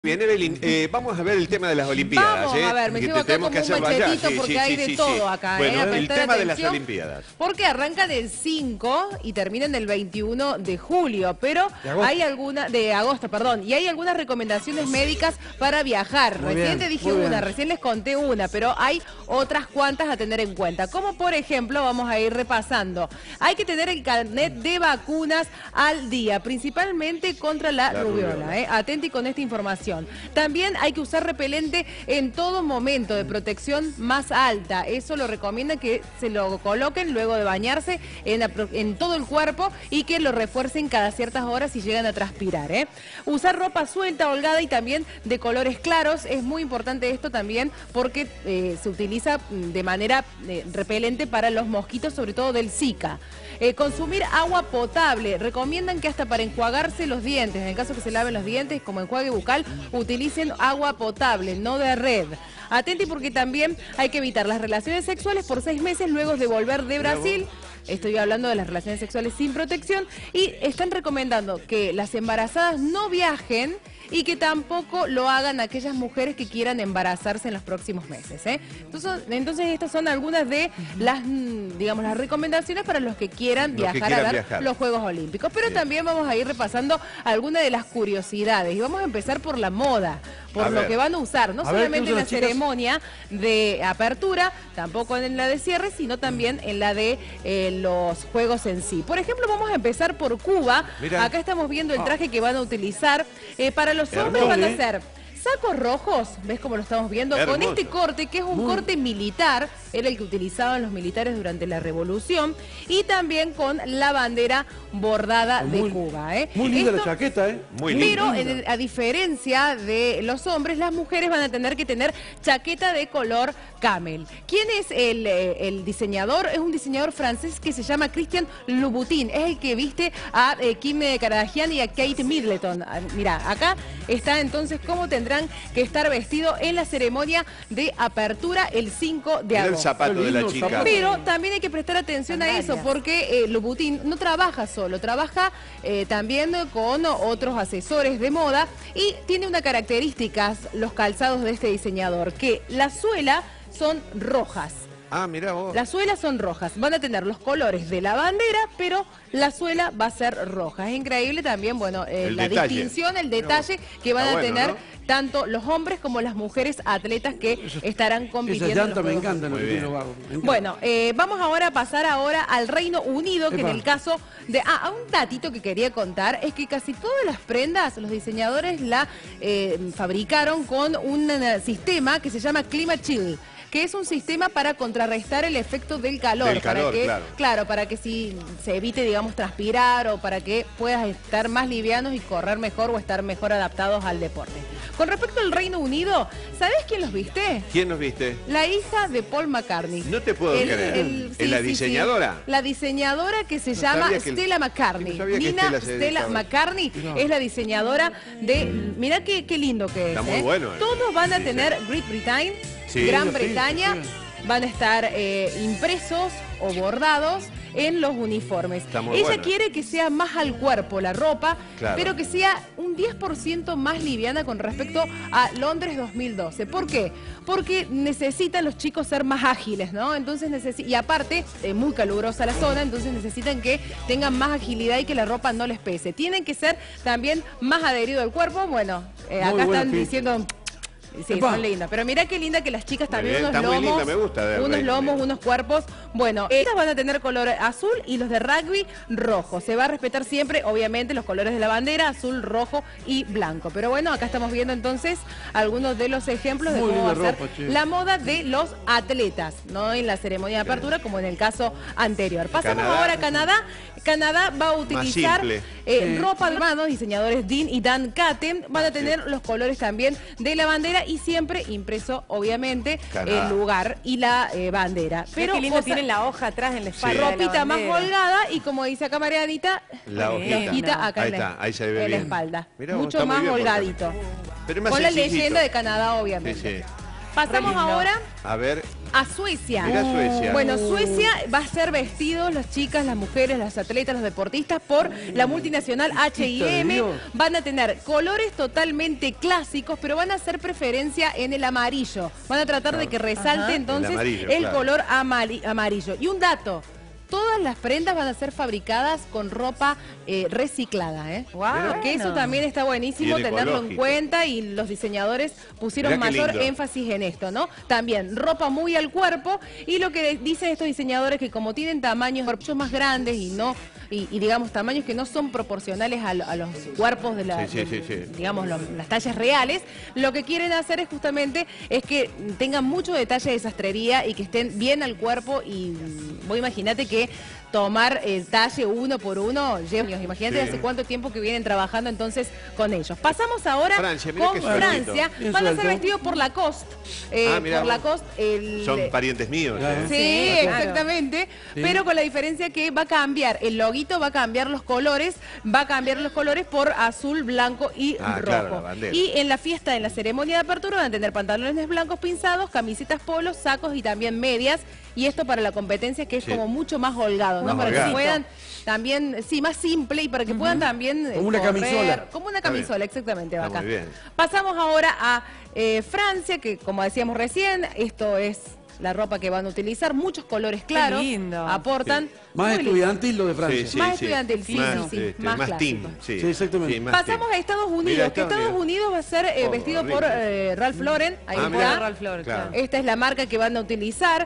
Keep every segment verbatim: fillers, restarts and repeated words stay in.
Bien, Evelyn, eh, vamos a ver el tema de las Olimpiadas. Vamos eh, a ver, me que llevo acá tenemos como que un hacerlo allá. machetito Sí, porque sí, hay sí, de sí, todo sí. acá. Bueno, eh, el prestar tema de las atención, Olimpiadas. Porque arrancan el cinco y terminan el veintiuno de julio, pero hay alguna, de agosto, perdón, y hay algunas recomendaciones médicas para viajar. Muy Recién bien, te dije muy una, bien. recién les conté una, pero hay otras cuantas a tener en cuenta. Como por ejemplo, vamos a ir repasando. Hay que tener el carnet de vacunas al día, principalmente contra la, La rubiola. rubiola. Eh. Atenti con esta información. También hay que usar repelente en todo momento, de protección más alta. Eso lo recomienda que se lo coloquen luego de bañarse en, en todo el cuerpo y que lo refuercen cada ciertas horas si llegan a transpirar. ¿eh? Usar ropa suelta, holgada y también de colores claros. Es muy importante esto también porque eh, se utiliza de manera eh, repelente para los mosquitos, sobre todo del Zika. Eh, consumir agua potable. Recomiendan que hasta para enjuagarse los dientes, en el caso que se laven los dientes como enjuague bucal, utilicen agua potable, no de red. Atenti porque también hay que evitar las relaciones sexuales por seis meses luego de volver de Brasil. Estoy hablando de las relaciones sexuales sin protección y están recomendando que las embarazadas no viajen y que tampoco lo hagan aquellas mujeres que quieran embarazarse en los próximos meses. ¿eh? Entonces, entonces estas son algunas de las, digamos, las recomendaciones para los que quieran Los que viajar quieran a ver viajar. los Juegos Olímpicos. Pero Bien. también vamos a ir repasando algunas de las curiosidades y vamos a empezar por la moda, por A lo ver. que van a usar, no A ver, ¿qué solamente en usan la las chicas? ceremonia de apertura, tampoco en la de cierre, sino también en la de eh, los Juegos en sí. Por ejemplo, vamos a empezar por Cuba. Mirá. Acá estamos viendo el traje que van a utilizar. Eh, para los hombres Hermoso, van a ¿eh? ser sacos rojos, ¿ves cómo lo estamos viendo? Con Hermoso. este corte, que es un corte militar, era el que utilizaban los militares durante la Revolución, y también con la bandera bordada de Muy- Cuba. ¿eh? Muy linda Esto- la chaqueta, ¿eh? Muy pero lindo. eh, a diferencia de los hombres, las mujeres van a tener que tener chaqueta de color camel. ¿Quién es el, eh, el diseñador? Es un diseñador francés que se llama Christian Louboutin. Es el que viste a eh, Kim Kardashian y a Kate Middleton. Ah, Mirá, acá está entonces cómo tendrán que estar vestidos en la ceremonia de apertura el cinco de Mirá el agosto. zapato Qué de la lindo chica. zapato. Pero también hay que prestar atención a eso porque eh, Louboutin no trabaja solo, trabaja eh, también con otros asesores de moda y tiene una característica los calzados de este diseñador, que las suelas son rojas. Ah, mirá vos. Las suelas son rojas, van a tener los colores de la bandera, pero la suela va a ser roja. Es increíble también, bueno, eh, El la detalle. distinción, el detalle que van Está a bueno, tener ¿no? tanto los hombres como las mujeres atletas que estarán compitiendo. Esas en los llantas me Juegos encantan, lo Muy que tiene bien. los vagos. me encantan. bueno, eh, vamos ahora a pasar ahora al Reino Unido, que Epa. en el caso de... Ah, un datito que quería contar es que casi todas las prendas, los diseñadores la eh, fabricaron con un eh, sistema que se llama Clima Chill, que es un sistema para contrarrestar el efecto del calor. Del calor, para que, claro. Claro, para que si se evite, digamos, transpirar o para que puedas estar más livianos y correr mejor o estar mejor adaptados al deporte. Con respecto al Reino Unido, ¿sabés quién los viste? ¿Quién nos viste? La hija de Paul McCartney. No te puedo creer. ¿Es la diseñadora? La diseñadora que se No llama sabía que el- Stella McCartney. no sabía que Nina Stella se Stella dedicaba. McCartney No. es la diseñadora de... Mirá qué, qué lindo que es. Está muy ¿eh? bueno el Todos van a diseño. tener Great Britain, Sí. Gran Sí, Bretaña. sí. Van a estar eh, impresos o bordados en los uniformes. Está muy Ella bueno. quiere que sea más al cuerpo la ropa, Claro. pero que sea un diez por ciento más liviana con respecto a Londres dos mil doce. ¿Por qué? Porque necesitan los chicos ser más ágiles, ¿no? Entonces necesi- y aparte, eh, muy calurosa la zona, entonces necesitan que tengan más agilidad y que la ropa no les pese. Tienen que ser también más adherido al cuerpo. Bueno, eh, Muy acá buena están pinta. diciendo... Sí, Epa. son lindas. Pero mira qué linda que las chicas Muy también, bien, unos está muy lomos, linda, me gusta de unos Reino lomos, Unido. unos cuerpos. Bueno, estas van a tener color azul y los de rugby rojo. Se va a respetar siempre, obviamente, los colores de la bandera, azul, rojo y blanco. Pero bueno, acá estamos viendo entonces algunos de los ejemplos de Muy cómo va a linda ser ropa, che. la moda de los atletas, no en la ceremonia de apertura como en el caso anterior. Pasamos Canadá. ahora a Canadá. Canadá va a utilizar simple. eh, Sí. ropa de mano, diseñadores Dean y Dan Catten van a tener los colores también de la bandera y siempre impreso, obviamente, Canadá. el lugar y la eh, bandera. Pero Pero qué lindo cosa- tienen la hoja atrás en la espalda. de la ropita más bandera. holgada y como dice acá Marianita, La Muy hojita. hojita acá Ahí en, la, está, ahí se ve en la bien. espalda. Mirá vos, Mucho está muy más bien, porque- holgadito. Pero es más Con la sencillito. leyenda de Canadá, Sí, obviamente. sí. Pasamos ahora A ver, a Suecia. mirá Suecia. Bueno, Suecia va a ser vestidos las chicas, las mujeres, las atletas, los deportistas por la multinacional H y M. Van a tener colores totalmente clásicos, pero van a hacer preferencia en el amarillo. Van a tratar de que resalte Ajá. entonces El amarillo, el claro. color amari- amarillo. Y un dato. Todas las prendas van a ser fabricadas con ropa eh, reciclada, ¿eh? Wow. Que eso también está buenísimo Bien tenerlo en ecológico. cuenta y los diseñadores pusieron Mirá qué mayor lindo. énfasis en esto, ¿no? También ropa muy al cuerpo y lo que dicen estos diseñadores que como tienen tamaños mucho más grandes y no y, y digamos tamaños que no son proporcionales a, lo- a los cuerpos de, la, Sí, sí, de- sí, sí. digamos lo- las tallas reales, lo que quieren hacer es justamente es que tengan mucho detalle de sastrería y que estén bien al cuerpo y vos imaginate que tomar el talle uno por uno lleva años. Imagínate Sí. hace cuánto tiempo que vienen trabajando entonces con ellos. Pasamos ahora Francia, mirá con qué sueltito. Francia. Bien Van a ser suelto. vestidos por Lacoste. Eh, Ah, mirá por vos. Lacoste. El, Son parientes míos. Claro. ¿eh? Sí, claro. exactamente. Sí. Pero con la diferencia que va a cambiar, el loguito va a cambiar los colores, va a cambiar los colores por azul, blanco y Ah, rojo. claro, la bandera. Y en la fiesta, en la ceremonia de apertura, van a tener pantalones blancos pinzados, camisetas polos, sacos y también medias. Y esto para la competencia que es Sí. como mucho más holgado, ¿no? Más Para holgado. que puedan también, sí, más simple y para que puedan también eh, Como una correr. camisola. Como una Está bien. camisola, exactamente, Está Vaca. muy bien. Pasamos ahora a eh, Francia, que como decíamos recién, esto es la ropa que van a utilizar, muchos colores claros, lindo. aportan. Sí. Más muy lindo. estudiantil lo de Francia. Sí, sí, Más sí. estudiantil, sí, más, sí, sí, este, más más clásico. team. Sí, Sí, exactamente. más Pasamos team. a Estados Unidos, Mira, que está, Estados mira. Unidos va a ser eh, Oh, vestido horrible. por eh, Ralph Lauren. Ahí Ah, está. mirá. Ralph Lauren, Claro. claro. Esta es la marca que van a utilizar.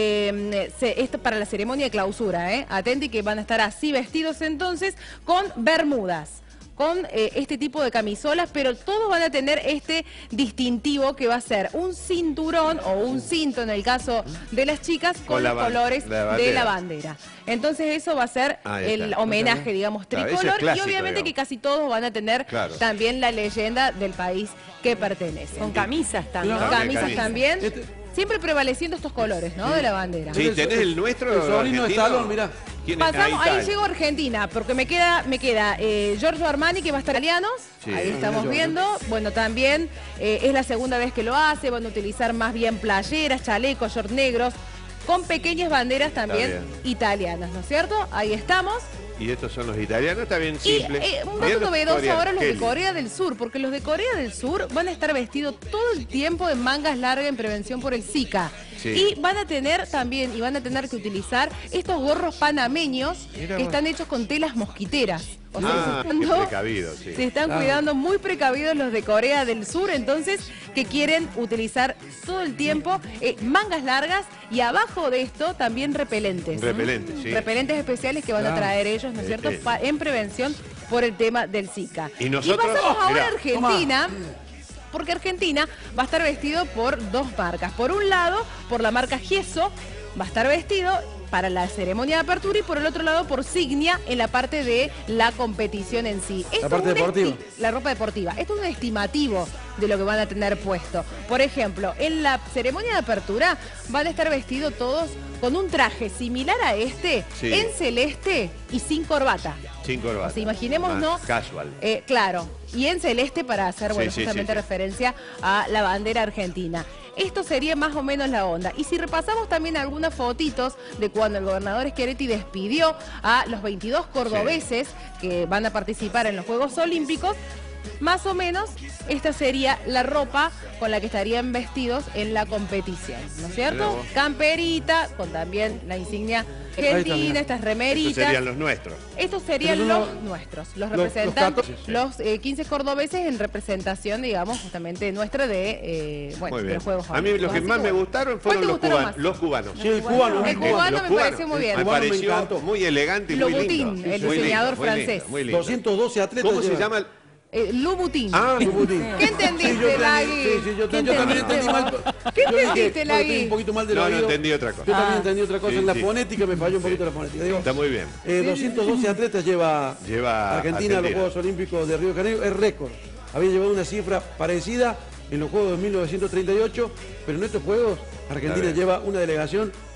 Eh, se- esto para la ceremonia de clausura, ¿eh? Atenti que van a estar así vestidos entonces con bermudas. Con eh, este tipo de camisolas, pero todos van a tener este distintivo que va a ser un cinturón o un cinto en el caso de las chicas con, Con la los ban- colores la de bandera. la bandera. Entonces eso va a ser Ahí el está. homenaje, digamos, Claro, ese es tricolor y clásico, obviamente digamos. que casi todos van a tener Claro. también la leyenda del país que pertenece. Con camisas también. Con También camisas camisa. también. Este- Siempre prevaleciendo estos colores, ¿no? De la bandera. Sí, ¿tenés el nuestro? El sobrino de argentino? Stallone, mirá. ¿Quién es? Pasamos, ahí, está. llegó Argentina, porque me queda, me queda eh, Giorgio Armani, que va a estar italianos, Sí. ahí estamos Giorgio. viendo. Bueno, también eh, es la segunda vez que lo hace, van a utilizar más bien playeras, chalecos, shorts negros, con pequeñas banderas también bien. italianas, ¿no es cierto? Ahí estamos. Y estos son los italianos, está bien Y simple. eh, un Bien dato los novedoso coreanos, ahora los qué de lindo. Corea del Sur, porque los de Corea del Sur van a estar vestidos todo el tiempo en mangas largas en prevención por el Zika. Sí. Y van a tener también, y van a tener que utilizar estos gorros panameños Mira que vos. están hechos con telas mosquiteras. O sea, Ah, se qué están, precavido, sí. se están Claro. cuidando muy precavidos los de Corea del Sur, entonces, que quieren utilizar todo el tiempo eh, mangas largas y abajo de esto también repelentes. Repelentes, sí. Repelentes especiales que van a Claro. traer ellos, ¿no es Eh, cierto?, eh. Pa- en prevención por el tema del Zika. Y nosotros- pasamos oh, ahora mirá. a Argentina. Porque Argentina va a estar vestido por dos marcas. Por un lado, por la marca Gieso, va a estar vestido para la ceremonia de apertura y por el otro lado por Signia en la parte de la competición en sí. Esto parte es un deportiva. esti- La ropa deportiva. Esto es un estimativo de lo que van a tener puesto. Por ejemplo, en la ceremonia de apertura van a estar vestidos todos con un traje similar a este, Sí. en celeste y sin corbata. Sin corbata. O sea, imaginemos, Más ¿no? Casual. Eh, claro, y en celeste para hacer, Sí, bueno, sí, justamente sí, sí. referencia a la bandera argentina. Esto sería más o menos la onda. Y si repasamos también algunas fotitos de cuando el gobernador Schiaretti despidió a los veintidós cordobeses que van a participar en los Juegos Olímpicos, más o menos esta sería la ropa con la que estarían vestidos en la competición, ¿no es Mirá cierto? vos. Camperita, con también la insignia Ahí está, argentina, mirá. estas Estos remeritas. serían los nuestros. Estos serían Pero los no- nuestros, los los- los representantes, catorce. los, eh, quince cordobeses en representación, digamos, justamente nuestra de, eh, bueno, Muy de bien. los Juegos A mí Olímpicos. los que Así más me bueno. gustaron ¿Cuál fueron te los gustaron cubanos. más? Los cubanos. Sí, el cubano. El muy cubano Los me cubanos. pareció muy bien. Me El cubano me pareció encantó. muy elegante y muy Louboutin, lindo. el Muy diseñador lindo, muy lindo, francés. muy lindo. doscientos doce atletas. ¿Cómo se llevan. llama? el- Eh, Louboutin. Ah, Louboutin. ¿Qué entendiste, Sí, yo entendí- Lagui? Sí, sí, yo, ¿Qué yo también entendiste entendí vos? mal. ¿Qué Yo dije, entendiste, bueno, Lagui? estoy un poquito mal del No, no oído. entendí otra cosa. Yo también Ah. entendí otra cosa. Sí, en la sí. fonética me falló un poquito la fonética. Digo, Está muy bien. eh, doscientos doce atletas lleva, Lleva Argentina, a los Argentina. Juegos Olímpicos de Río de Janeiro. Es récord. Había llevado una cifra parecida en los Juegos de mil novecientos treinta y ocho, pero en estos Juegos Argentina bien. lleva una delegación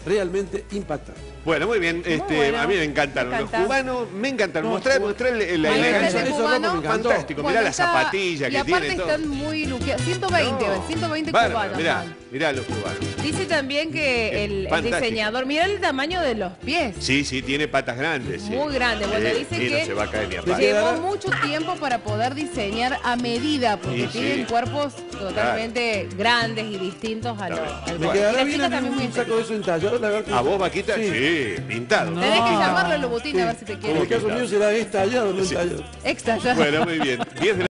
realmente impactante. Bueno, muy bien. Este, bueno. A mí me encantaron Me los encanta. cubanos. Me encantaron. No, Mostrar, bueno. mostrar la Ahí elegancia. está ese Eso cubano. me encantó. Fantástico. Bueno, Mirá las está- zapatillas y que aparte tienen. están todo. muy luqueados. ciento veinte, No. ciento veinte Bárbaro, cubanos. mirá, van. mirá los cubanos. Dice también que el, el Fantástico. diseñador, mira el tamaño de los pies. Sí, sí, tiene patas grandes. Sí. Muy grande. Bueno, Sí, dice sí, que no se va a caer ni a Le palo. queda- llevó mucho tiempo para poder diseñar a medida, porque Y sí. tienen cuerpos totalmente grandes y distintos a los. Está al bien. Me cuerpo. Y quedará las bien chicas a mí también muy un saco de eso entallado, la verdad. ¿A vos, Vaquita? Sí. Sí, pintado. Tenés que No. llamarlo a Lobutín a ver si te En quiere. el caso mío será estallado, no Sí. entallado. Extra, ya. Bueno, muy bien. diez de la